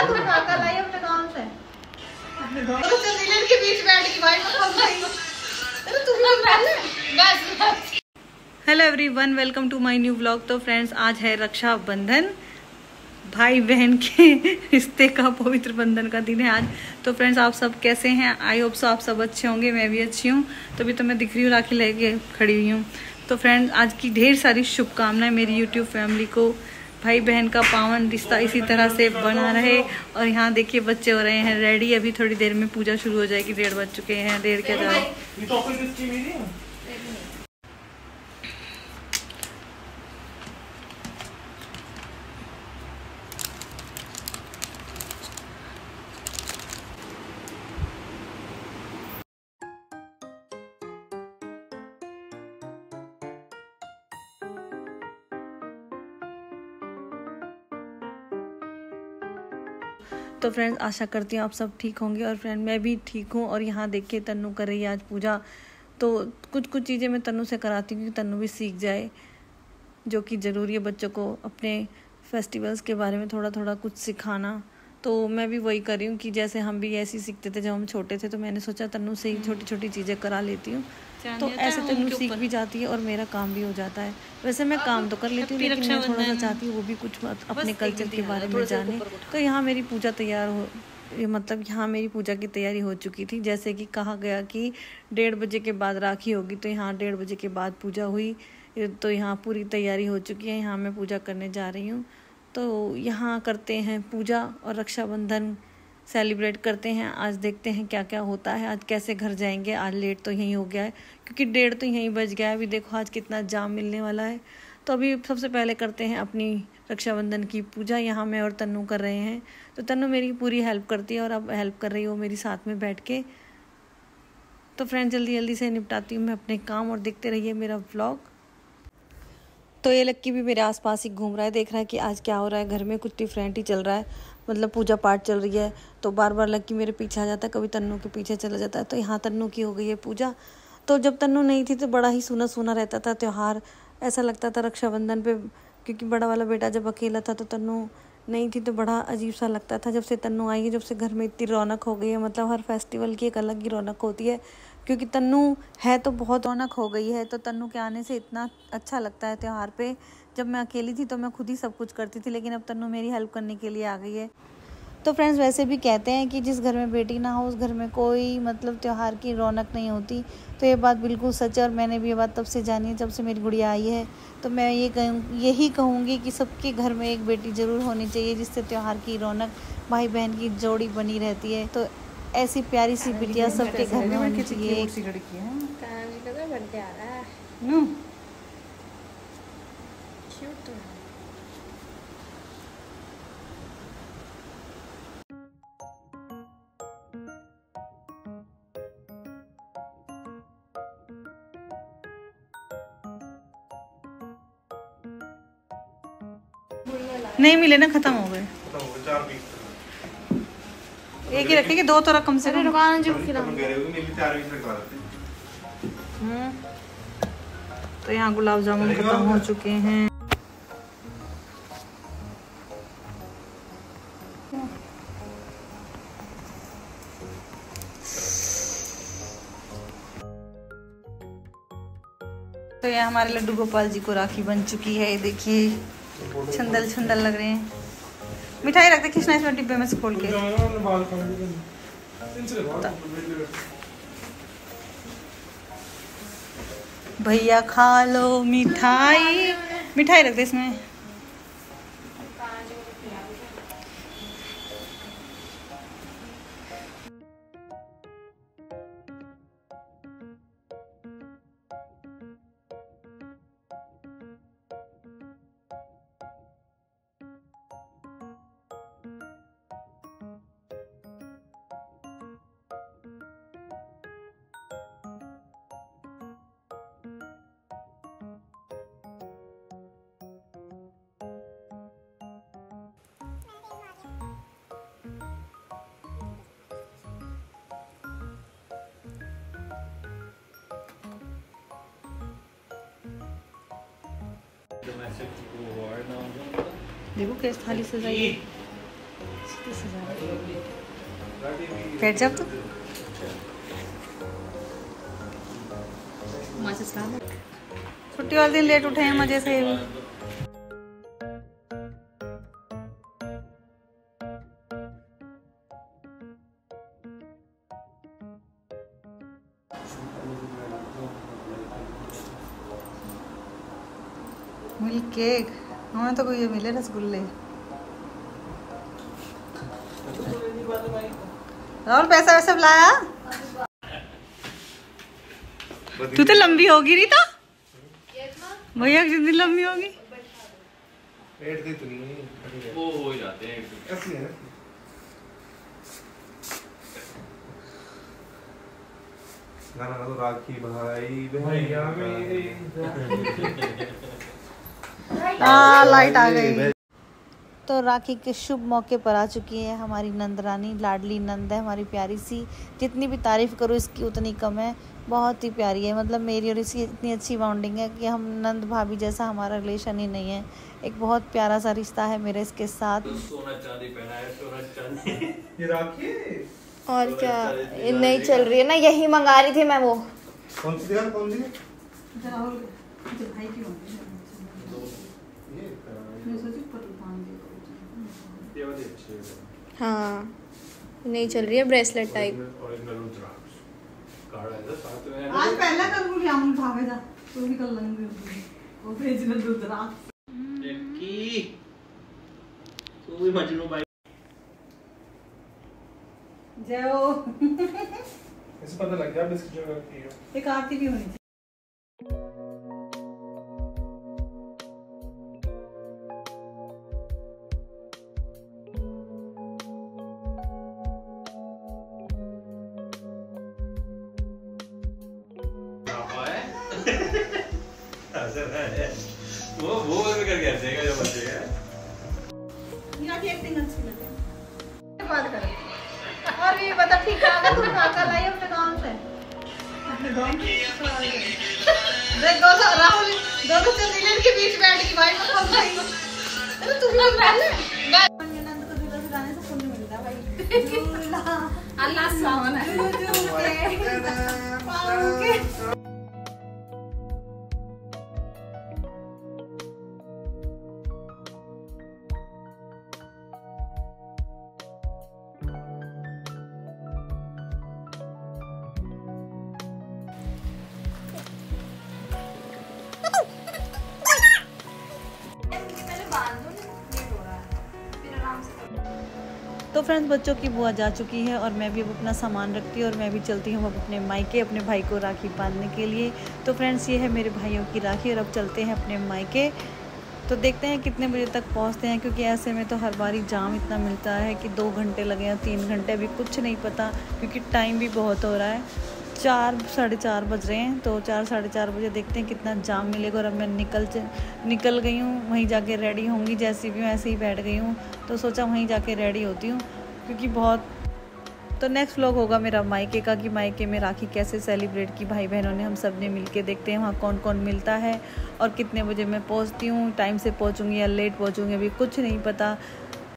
कल आई अपने गांव से, अपने गांव से मिलन के बीच बैठ के भाई मैं फंस गई। अरे तू भी बस। Hello everyone, welcome to my new vlog. तो फ्रेंड्स, आज है रक्षाबंधन, भाई बहन के रिश्ते का पवित्र बंधन का दिन है आज। तो फ्रेंड्स, आप सब कैसे हैं? आई होप सो आप सब अच्छे होंगे, मैं भी अच्छी हूँ। तभी तो मैं दिख रही हूँ, राखी लेके खड़ी हुई हूँ। तो फ्रेंड्स, आज की ढेर सारी शुभकामनाएं मेरी यूट्यूब फैमिली को। भाई बहन का पावन रिश्ता इसी तरह से बना रहे। और यहाँ देखिए बच्चे हो रहे हैं रेडी, अभी थोड़ी देर में पूजा शुरू हो जाएगी। 1:30 बज चुके हैं, 1:30 क्या जाए। तो फ्रेंड्स, आशा करती हूँ आप सब ठीक होंगे। और फ्रेंड, मैं भी ठीक हूँ। और यहाँ देखिए तन्नू कर रही है आज पूजा। तो कुछ कुछ चीज़ें मैं तन्नू से कराती हूँ कि तन्नू भी सीख जाए, जो कि ज़रूरी है बच्चों को अपने फेस्टिवल्स के बारे में थोड़ा थोड़ा कुछ सिखाना। तो मैं भी वही कर रही हूँ कि जैसे हम भी ऐसे ही सीखते थे जब हम छोटे थे। तो मैंने सोचा तन्नू से ही छोटी छोटी चीज़ें करा लेती हूँ, तो ऐसे तन्नू सीख भी जाती है और मेरा काम भी हो जाता है। वैसे मैं काम तो कर लेती हूँ, लेकिन मैं थोड़ा सा चाहती हूँ वो भी कुछ अपने कल्चर के बारे में जाने। तो यहाँ मेरी पूजा तैयार हो, मतलब यहाँ मेरी पूजा की तैयारी हो चुकी थी। जैसे कि कहा गया कि 1:30 बजे के बाद राखी होगी, तो यहाँ 1:30 बजे के बाद पूजा हुई। तो यहाँ पूरी तैयारी हो चुकी है, यहाँ मैं पूजा करने जा रही हूँ। तो यहाँ करते हैं पूजा और रक्षाबंधन सेलिब्रेट करते हैं। आज देखते हैं क्या क्या होता है, आज कैसे घर जाएंगे। आज लेट तो यहीं हो गया है, क्योंकि 1:30 तो यहीं बज गया है। अभी देखो आज कितना जाम मिलने वाला है। तो अभी सबसे पहले करते हैं अपनी रक्षाबंधन की पूजा। यहाँ मैं और तन्नू कर रहे हैं। तो तन्नू मेरी पूरी हेल्प करती है और अब हेल्प कर रही हो मेरी साथ में बैठ के। तो फ्रेंड, जल्दी जल्दी से निपटाती हूँ मैं अपने काम और देखते रहिए मेरा व्लॉग। तो ये लक्की भी मेरे आसपास ही घूम रहा है, देख रहा है कि आज क्या हो रहा है घर में। कुछ डिफरेंट ही चल रहा है, मतलब पूजा पाठ चल रही है। तो बार बार लक्की मेरे पीछे आ जाता है, कभी तन्नू के पीछे चला जाता है। तो यहाँ तन्नू की हो गई है पूजा। तो जब तन्नू नहीं थी तो बड़ा ही सूना सूना रहता था त्यौहार। ऐसा लगता था रक्षाबंधन पे, क्योंकि बड़ा वाला बेटा जब अकेला था तो तन्नू नहीं थी तो बड़ा अजीब सा लगता था। जब से तन्नू आई है, जब से घर में इतनी रौनक हो गई है, मतलब हर फेस्टिवल की एक अलग ही रौनक होती है। क्योंकि तन्नू है तो बहुत रौनक हो गई है। तो तन्नू के आने से इतना अच्छा लगता है त्यौहार पे। जब मैं अकेली थी तो मैं खुद ही सब कुछ करती थी, लेकिन अब तन्नू मेरी हेल्प करने के लिए आ गई है। तो फ्रेंड्स, वैसे भी कहते हैं कि जिस घर में बेटी ना हो उस घर में कोई मतलब त्यौहार की रौनक नहीं होती। तो ये बात बिल्कुल सच है और मैंने भी ये बात तब से जानी है जब से मेरी गुड़िया आई है। तो मैं यही कहूँगी कि सबके घर में एक बेटी ज़रूर होनी चाहिए, जिससे त्यौहार की रौनक, भाई बहन की जोड़ी बनी रहती है। तो ऐसी प्यारी सी बिटिया सबके घर में होनी चाहिए। नहीं मिले ना, खत्म हो गए। 4 पीस एक ही रखेंगे, 2 तो रकम से तो यहाँ गुलाब जामुन खत्म हो चुके हैं। तो यहाँ हमारे लड्डू गोपाल जी को राखी बन चुकी है। देखिए छंदल छंदल लग रहे हैं। मिठाई रखते खिंचना इसमें डिब्बे में से खोल के। भैया खा लो मिठाई, मिठाई रखते इसमें। देखो कैसे थाली सजाई है। 30,000 बैठ जाओ तो छुट्टी वाले दिन लेट उठे हैं मजे से। मिल्क केक हमें तो कोई मिले रसगुल्ले। राहुल पैसा वैसा लाया? तू तो लंबी होगी नहीं तो भैया कितनी लंबी होगी? वो हो जाते हैं गाना तो राखी भाई भैया लाइट आ गई। तो राखी के शुभ मौके पर आ चुकी है हमारी नंदरानी, लाडली नंद है हमारी प्यारी सी। जितनी भी तारीफ करूँ इसकी उतनी कम है, बहुत ही प्यारी है। मतलब मेरी और इसकी इतनी अच्छी बॉन्डिंग है कि हम नंद भाभी जैसा हमारा रिलेशन ही नहीं है। एक बहुत प्यारा सा रिश्ता है मेरे इसके साथ। तो सोना चांदी पहना है, सोना चांदी ये राखी और क्या नहीं चल रही है ना, यही मंगा रही थी मैं। वो कौन सी यार, कौन सी? भाई की ये वाली अच्छी है। हाँ नहीं चल रही है, bracelet type. Original rudraksha card है ना साथ में। आज पहला कर बोली हम भागे जा तो भी कर लेंगे वो ओरिजिनल रुद्राक्ष। लड़की तू भी मजनू भाई। जाओ इसे पता लग गया बिस्किट जो करती है। एक आरती भी होनी चाहिए। वो भी करके हंसेगा जो बचेगा। यहाँ की एक्टिंग अच्छी लगे। बात करें और भी बता ठीक है। अगर तुम काका लाई अपने गांव से देख दो राहुल दो चंडीगढ़ के बीच बैठ के भाई मैं कौन भाई अरे तुम लोग पहले नंद को दूल्हा सुलाने से पुण्य मिलता भाई। दूल्हा अल्लाह सावन है। तो फ्रेंड्स बच्चों की बुआ जा चुकी है और मैं भी अब अपना सामान रखती हूँ और मैं भी चलती हूँ अब अपने मायके अपने भाई को राखी बांधने के लिए। तो फ्रेंड्स ये है मेरे भाइयों की राखी और अब चलते हैं अपने मायके। तो देखते हैं कितने बजे तक पहुँचते हैं, क्योंकि ऐसे में तो हर बार ही जाम इतना मिलता है कि 2 घंटे लगे या 3 घंटे, अभी कुछ नहीं पता क्योंकि टाइम भी बहुत हो रहा है। 4 साढ़े 4 बज रहे हैं। तो 4 साढ़े 4 बजे देखते हैं कितना जाम मिलेगा। और अब मैं निकल गई हूँ, वहीं जाके रेडी होंगी। जैसी भी हूँ ऐसे ही बैठ गई हूँ, तो सोचा वहीं जाके रेडी होती हूँ क्योंकि बहुत। तो नेक्स्ट व्लॉग होगा मेरा मायके का कि मायके में राखी कैसे सेलिब्रेट की भाई बहनों ने, हम सब ने मिलके। देखते हैं वहाँ कौन कौन मिलता है और कितने बजे मैं पहुँचती हूँ। टाइम से पहुँचूँगी या लेट पहुँचूँगी अभी कुछ नहीं पता।